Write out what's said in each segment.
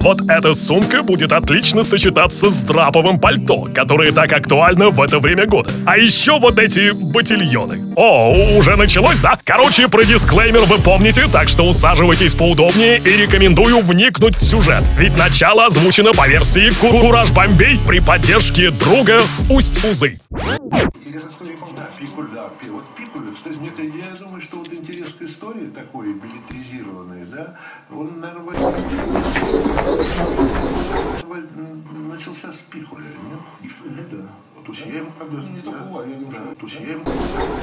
Вот эта сумка будет отлично сочетаться с драповым пальто, которое так актуально в это время года. А еще вот эти ботильоны. О, уже началось, да? Короче, про дисклеймер вы помните, так что усаживайтесь поудобнее и рекомендую вникнуть в сюжет. Ведь начало озвучено по версии Кураж Бомбей при поддержке друга с Усть-Узы. Вот Пикуль, кстати, я думаю, что вот интерес к истории такой билетризированный, да, он, наверное, начался с Пикуля, нет? Да. То есть я ему как бы... Не только я думаю, то есть я ему...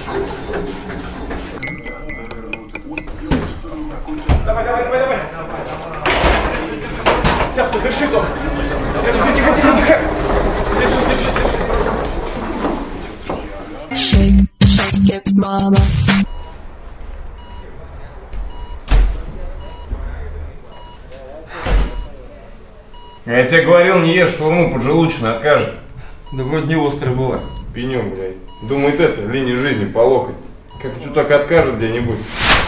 Давай. Тяпку, дыши только. Тихо. Shake it, mama. Я тебе говорил, не ешь шаурму поджелудочную, откажет. Да вроде не острая была. Пенем, блядь. Думает это, линия жизни по локоть. Как что так откажет где-нибудь.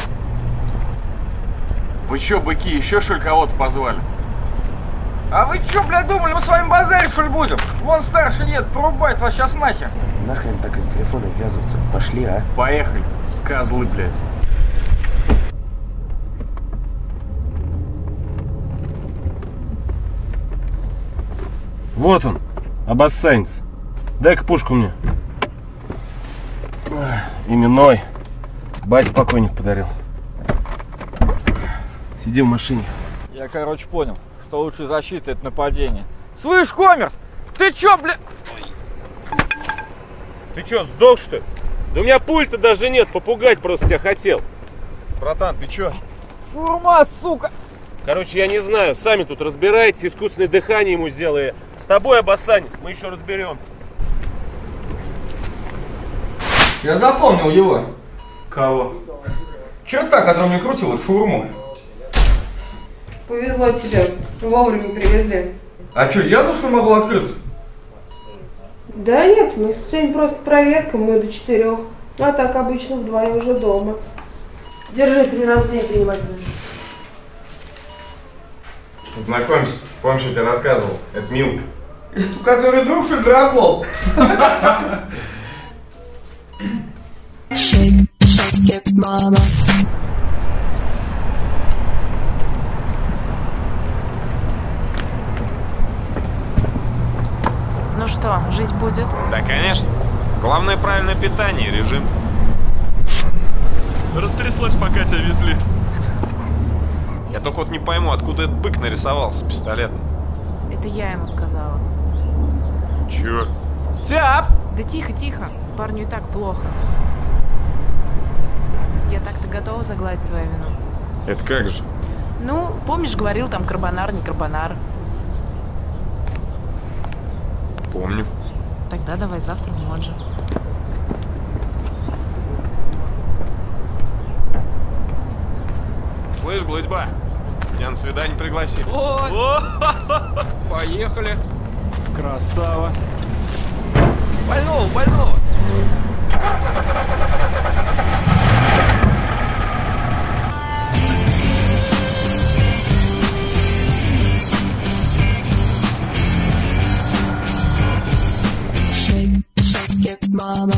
Вы чё, быки, еще что ли кого-то позвали? А вы чё, блядь, думали, мы с вами базарить, что ли, будем? Вон старший нет, порубает вас сейчас нахер. Нахрен так из телефона ввязываться? Пошли, а? Поехали, козлы, блядь. Вот он, обоссанец. Дай-ка пушку мне. Именной. Батя покойник подарил. Сиди в машине. Я, короче, понял, что лучшая защита — это нападение. Слышь, Коммерс, ты чё, бля... Ты чё, сдох, что ли? Да у меня пульта даже нет, попугать просто тебя хотел. Братан, ты чё? Шурма, сука! Короче, я не знаю, сами тут разбирайтесь, искусственное дыхание ему сделай. С тобой, обоссанец, мы еще разберемся. Я запомнил его. Кого? Черта, который мне крутил шаурму. Повезло тебе, вовремя привезли. А что, я за что могу открыться? Да нет, ну сегодня просто проверка, мы до 4. А так обычно вдвоем уже дома. Держи, 3 раза в день принимать будешь. Знакомься, помнишь, я тебе рассказывал, это Милка. Это который друг, что ли, дракол? Shake it, mama. Ну что, жить будет? Да, конечно. Главное правильное питание и режим. Растряслась, пока тебя везли. Я только вот не пойму, откуда этот бык нарисовался с пистолетом. Это я ему сказала. Чё? Тяп! Да тихо, тихо. Парню и так плохо. Я так-то готова загладить свою вину. Это как же? Ну, помнишь, говорил там карбонар, не карбонар. Помню. Тогда давай завтра в Моджи. Слышь, Глузьба, меня на свидание пригласили. Поехали. Красава. Больного. Shake it, mama.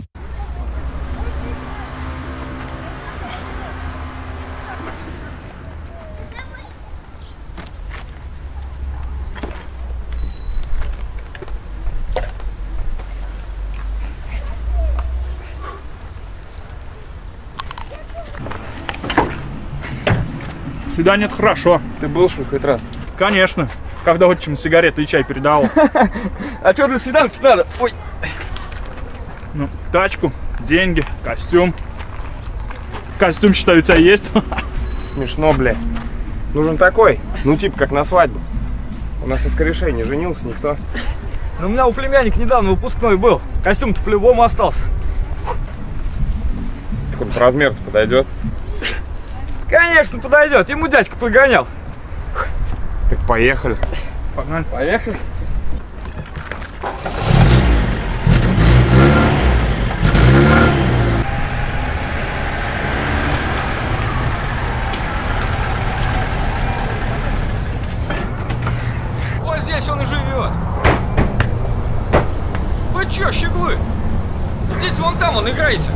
Свидание — это хорошо. Ты был, что хоть раз? Конечно. Когда отчим сигареты и чай передавал. А что для свиданки надо? Ой. Ну, тачку, деньги, костюм. Костюм, считаю, у тебя есть. Смешно, бля. Нужен такой, ну типа как на свадьбу. У нас из корешей не женился никто. Ну, у меня у племянника недавно выпускной был. Костюм-то по-любому остался. Так он по размеру-то подойдет. Конечно, подойдет. Ему дядька подгонял. Так поехали. Погнали. Поехали. здесь он и живет. Вы чё, щеглы? Идите вон там, вон, играйте.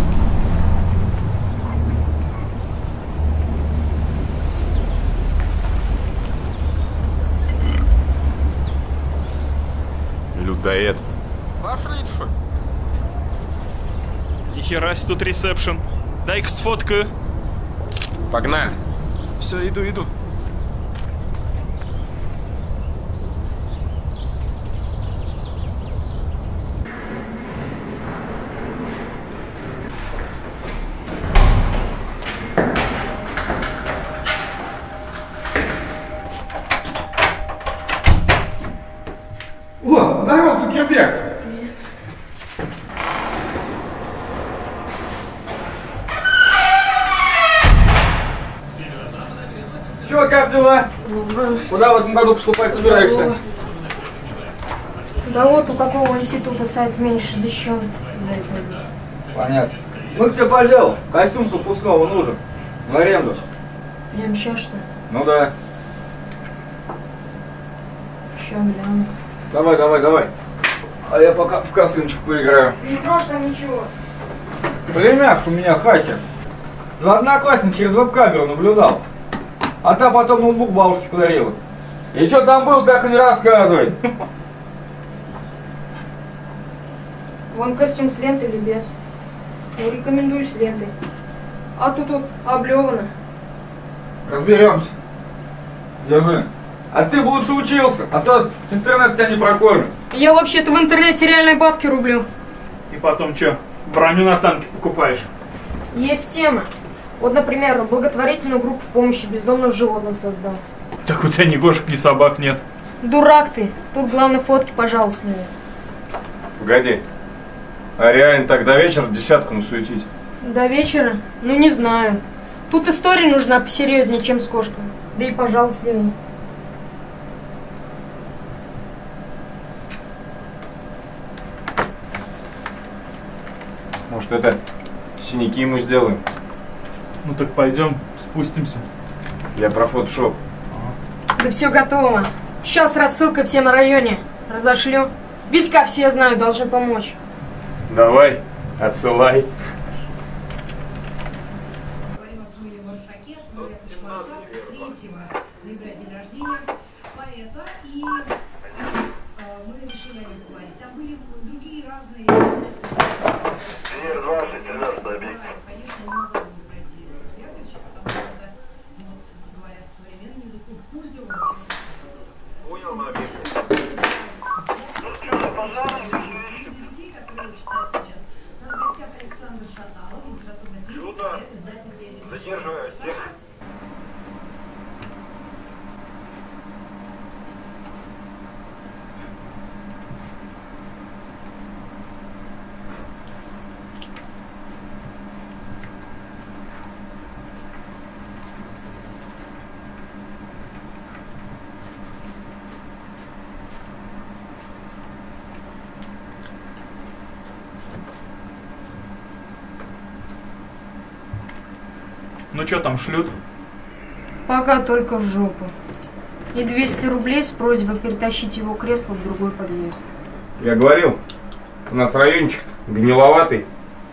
Людоед. Пошли, что? Нихера себе тут ресепшн. Дай-ка сфоткаю. Погнали. Все, иду. О, здорово, Цукерберг! Чё, как дела? Куда в этом году поступать собираешься? Да вот у какого института сайт меньше защищен. Понятно. Мы к тебе по делу. Костюм с выпускного нужен. В аренду. Прям сейчас, что ли? Ну да. Еще гляну. Давай. А я пока в косынчик поиграю. Не прошлом ничего. Племяш у меня хакер. За одноклассник через веб-камеру наблюдал. А та потом ноутбук бабушке подарила. И что там было, так и не рассказывай. Вон костюм с лентой или без. Ну, рекомендую с лентой. А тут облевано. Разберемся. Держи. А ты бы лучше учился, а то интернет тебя не прокормит. Я вообще-то в интернете реальные бабки рублю. И потом что, броню на танке покупаешь? Есть тема. Вот, например, благотворительную группу помощи бездомным животным создал. Так у тебя ни кошек, ни собак нет. Дурак ты. Тут главное фотки, пожалуйста. Погоди. А реально так до вечера десятку насуетить? До вечера? Ну, не знаю. Тут история нужна посерьезнее, чем с кошками. Да и пожалуйста. Может, это синяки ему сделаем? Ну так пойдем, спустимся. Я про фотошоп. Да все готово. Сейчас рассылка все на районе. Разошлю. Витька все знают, должны помочь. Давай, отсылай. Ну что там шлют? Пока только в жопу. И 200 рублей с просьбой перетащить его кресло в другой подъезд. Я говорил, у нас райончик гниловатый.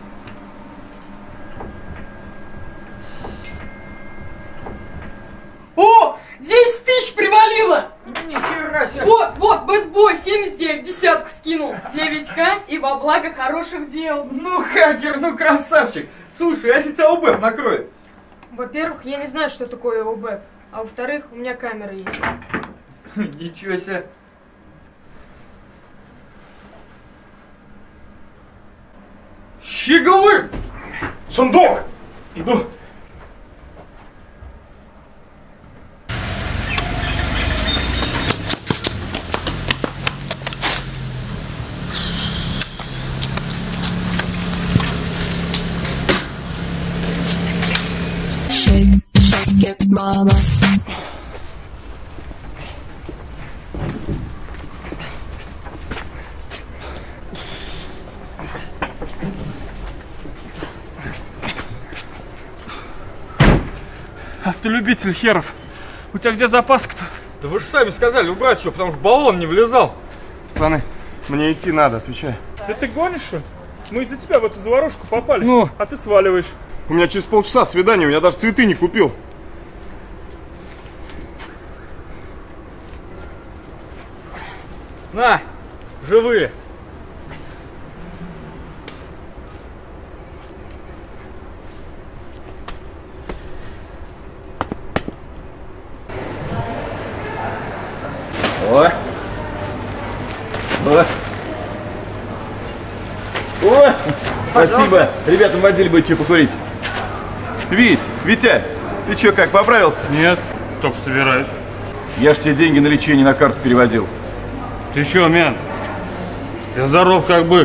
О! 10 тысяч привалило! Нихера себе! Вот, бэтбой 79, десятку скинул для Витька и во благо хороших дел. Ну, хакер, ну красавчик! Слушай, а если тебя ОБЭП накроет? Во-первых, я не знаю, что такое ОБЭП. А во-вторых, у меня камера есть. Ничего себе! Щеглы! Сундук! Иду. Shake it, mama. Автолюбитель херов. У тебя где запаска-то? Да вы же сами сказали убрать его, потому что баллон не влезал. Пацаны, мне идти надо, отвечай. Да ты гонишь, что? Мы из-за тебя в эту заварушку попали, Ну? а ты сваливаешь. У меня через полчаса свидание, я даже цветы не купил. На, живые. О! О! О! Спасибо. Ребята, в отделе будет что покурить. Витя, ты что, как, поправился? Нет, только собираюсь. Я ж тебе деньги на лечение на карту переводил. Ты чё, мен? Я здоров как бык.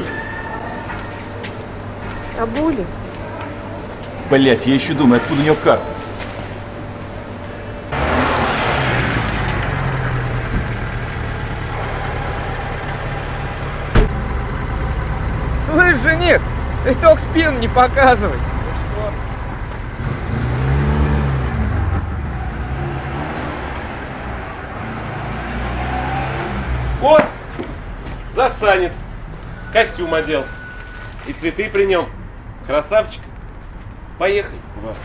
А Були? Блять, я еще думаю, откуда у него карта. Слышь, жених, ты только спину не показывай. Вот, засанец, костюм одел и цветы при нем. Красавчик. Поехали.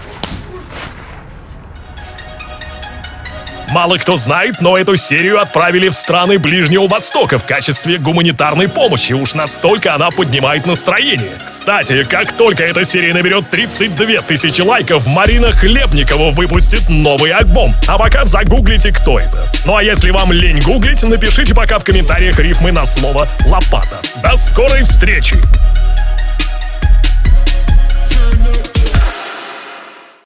Мало кто знает, но эту серию отправили в страны Ближнего Востока в качестве гуманитарной помощи. Уж настолько она поднимает настроение. Кстати, как только эта серия наберет 32 тысячи лайков, Марина Хлебникова выпустит новый альбом. А пока загуглите, кто это. Ну а если вам лень гуглить, напишите пока в комментариях рифмы на слово «лопата». До скорой встречи!